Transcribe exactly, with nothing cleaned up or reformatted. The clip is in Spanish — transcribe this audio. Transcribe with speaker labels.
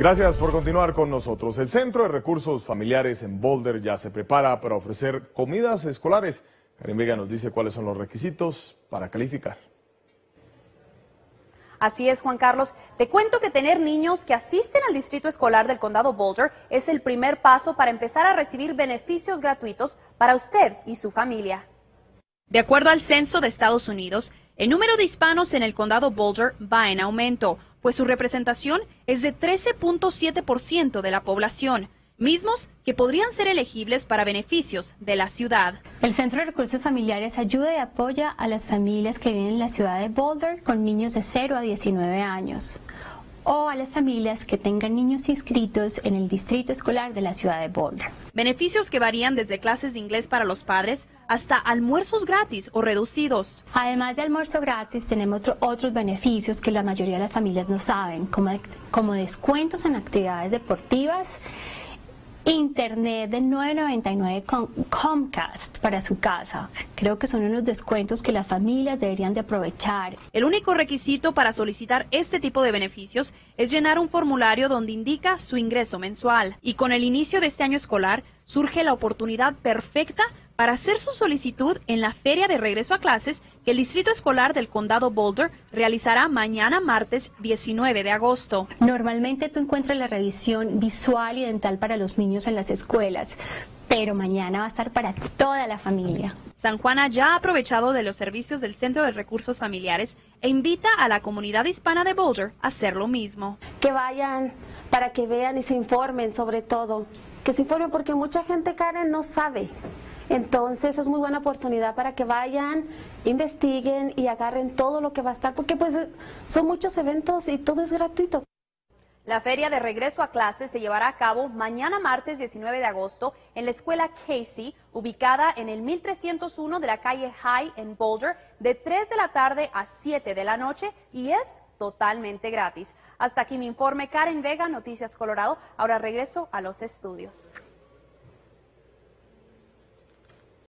Speaker 1: Gracias por continuar con nosotros. El Centro de Recursos Familiares en Boulder ya se prepara para ofrecer comidas escolares. Karen Vega nos dice cuáles son los requisitos para calificar.
Speaker 2: Así es, Juan Carlos. Te cuento que tener niños que asisten al distrito escolar del condado Boulder es el primer paso para empezar a recibir beneficios gratuitos para usted y su familia. De acuerdo al censo de Estados Unidos, el número de hispanos en el condado Boulder va en aumento, pues su representación es de trece punto siete por ciento de la población, mismos que podrían ser elegibles para beneficios de la ciudad.
Speaker 3: El Centro de Recursos Familiares ayuda y apoya a las familias que viven en la ciudad de Boulder con niños de cero a diecinueve años, o a las familias que tengan niños inscritos en el distrito escolar de la ciudad de Boulder.
Speaker 2: Beneficios que varían desde clases de inglés para los padres hasta almuerzos gratis o reducidos.
Speaker 3: Además de almuerzo gratis, tenemos otro, otros beneficios que la mayoría de las familias no saben, como, como descuentos en actividades deportivas, Internet de nueve noventa y nueve con Comcast para su casa. Creo que son unos descuentos que las familias deberían de aprovechar.
Speaker 2: El único requisito para solicitar este tipo de beneficios es llenar un formulario donde indica su ingreso mensual. Y con el inicio de este año escolar, surge la oportunidad perfecta para hacer su solicitud en la feria de regreso a clases que el Distrito Escolar del Condado Boulder realizará mañana martes diecinueve de agosto.
Speaker 3: Normalmente tú encuentras la revisión visual y dental para los niños en las escuelas, pero mañana va a estar para toda la familia.
Speaker 2: San Juana ya ha aprovechado de los servicios del Centro de Recursos Familiares e invita a la comunidad hispana de Boulder a hacer lo mismo.
Speaker 4: Que vayan para que vean y se informen, sobre todo. Que se informen porque mucha gente, Karen, no sabe. Entonces es muy buena oportunidad para que vayan, investiguen y agarren todo lo que va a estar, porque pues son muchos eventos y todo es gratuito.
Speaker 2: La feria de regreso a clases se llevará a cabo mañana martes diecinueve de agosto en la escuela Casey, ubicada en el mil trescientos uno de la calle High en Boulder, de tres de la tarde a siete de la noche, y es totalmente gratis. Hasta aquí mi informe. Karen Vega, Noticias Colorado. Ahora regreso a los estudios.